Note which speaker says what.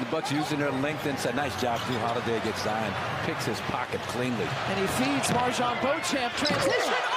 Speaker 1: The Bucks using their length inside. Nice job, Drew Holiday gets Zion. Picks his pocket cleanly.
Speaker 2: And he feeds MarJon Beauchamp. Transition.